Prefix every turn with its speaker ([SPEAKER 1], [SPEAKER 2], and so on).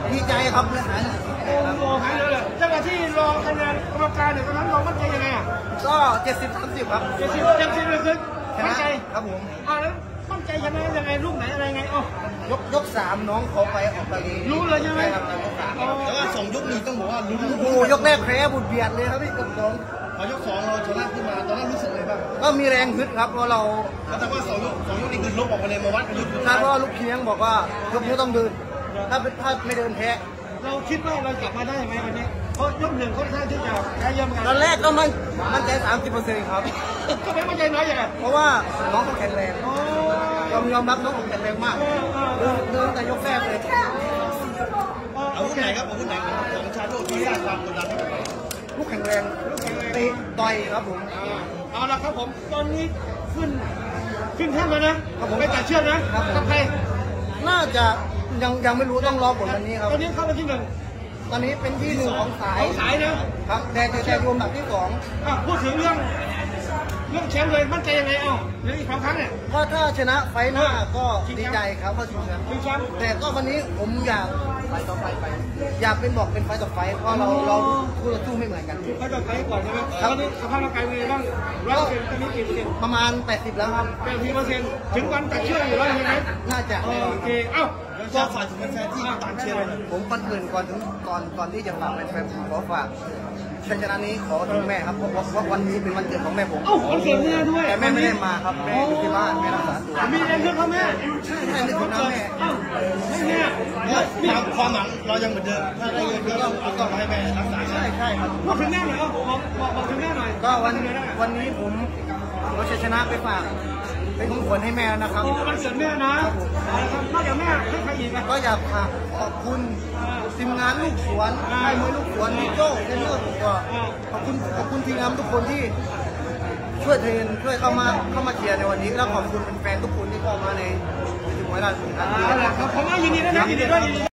[SPEAKER 1] ดีใจครับเลยหาย
[SPEAKER 2] โอ้หายเลยจังหวะที่รอคะแนนกรรมการเนี่ยตอนนั้นเรามั่นใจยังไงอ่ะ
[SPEAKER 1] ก็70-30ครับ
[SPEAKER 2] 70เลยคือมั่นใจ
[SPEAKER 1] ครับผม
[SPEAKER 2] แล้วมั่นใจยังไงลูกไหนอะไรไงอ๋
[SPEAKER 1] อยก3น้องเขาไปออกไป
[SPEAKER 2] รู้เลยใช่ไหม
[SPEAKER 1] ครับยก3
[SPEAKER 3] แต่ว่า2 ยกนี้ต้องบอกว่าลุ้น
[SPEAKER 1] โอ้ยกแรกแพ้บุดเบียดเลยครับพี่กับน้อง
[SPEAKER 3] พอยก2เราชนะขึ้นมาตอนนั้นรู้สึกเลยบ้าง
[SPEAKER 1] ก็มีแรงฮึดครับเพราะเรา
[SPEAKER 3] แต่ว่า2 ยกนี้คือลบออกมาเลยมาวัดกันยุทธ์
[SPEAKER 1] ใช่เพราะลูกเคียงบอกว่ายกนี้ต้องเดินถ้าไม่เดินแพ้
[SPEAKER 2] เราคิดว่าเรากลับมาได้ไหมวันนี้เพราะยก1ค่อนข้างที่จะแพ้เยอะเหมือนกัน
[SPEAKER 1] ตอนแรกก็มั่นใจ30%ครับ
[SPEAKER 2] ก็ไม่มั่นใจน้อยอย่าง
[SPEAKER 1] เพราะว่าน้องเขาแข็งแรงยอมรับน้องเขาแข็งแรงมากเดินแต่ยกแรกเลย
[SPEAKER 3] อาวุธไหนครับอาวุธไหนของชาโดที่สร้างความกดดันให้กับเรา
[SPEAKER 1] ลูกแข็งแรงเตะต่อยครับผม
[SPEAKER 2] เอาละครับผมตอนนี้ขึ้นแท่นแล้วนะไม่ตัดเชือกนะกับใคร
[SPEAKER 1] น่าจะยังไม่รู้ต้องรอผลวันนี้ครับ
[SPEAKER 2] ตอนนี้เข้าไปที่
[SPEAKER 1] 1ตอนนี้เป็นที่1ของสาย
[SPEAKER 2] นะครับ
[SPEAKER 1] แต่รวมแบบที่2
[SPEAKER 2] พูดถึงเรื่องแชมป์เลยมั่นใจยังไงเหลืออีก2 ครั้งเนี่ย
[SPEAKER 1] ก็ถ้าชนะไฟหน้าก็ดีใจครับก็ชิงแชมป์แต่ก็วันนี้ผมอยากไฟต่อไฟไปอยากเป็นบอกเป็นไฟต่อไฟเพราะเราคู่เราสู้ไม่เหมือนกัน
[SPEAKER 2] ไฟต่อไฟก่อนใช่ไหมตอนนี้สภาพร่างกายเป็นไงบ้าง100%ตอนนี้กี่%
[SPEAKER 1] ประมาณ80แล้วครับ
[SPEAKER 2] 80%ถึงวันตัดเชือกอยู่แล้วใช่ไหม
[SPEAKER 1] น่าจะ
[SPEAKER 2] โอเค
[SPEAKER 3] ก็ฝากถึงแฟนที่ตามเชียร์เลย
[SPEAKER 1] ผมก่อนที่จะฝากแฟนผมขอฝากชัยชนะนี้ขอถึงแม่ครับเพราะวันนี้เป็นวันเกิดของแม่ผม
[SPEAKER 2] วันเกิดแม่ด้วย
[SPEAKER 1] แต่แม่ไม่ได้มาครับแม่อยู่ที่บ้านแม่รักษาตัว
[SPEAKER 2] มีอะไรเพื่อนเขาแม่
[SPEAKER 1] ใช่นึกถึงน้าแม่
[SPEAKER 3] ความหวังเรายังเหมือนเดิมถ้าได้เงินก็ต้องให้แม่รักษา
[SPEAKER 1] ใช่ครับ
[SPEAKER 2] พูดถึงแม่หน่อยบอกถึงแม่หน่อย
[SPEAKER 1] ก็วันนี้ผมเอาชัยชนะไปฝากเป็นของขวัญให้แม่นะครับ
[SPEAKER 2] วันเกิดแม่นะนอกจากแม่ให้ใครอีก
[SPEAKER 1] ก็อยากขอบคุณทีมงานลูกสวนค่ายมวยลูกสวนพี่โจ้เทรนเนอร์ก็ขอบคุณทีมงานทุกคนที่ช่วยเทรนช่วยเข้ามาเชียร์ในวันนี้แล้วขอบคุณแฟนทุกคนที่เข้ามาในทีมมวยราชบุรี
[SPEAKER 2] ขอบคุณมากยินดีด้วยนะยินดีด้วย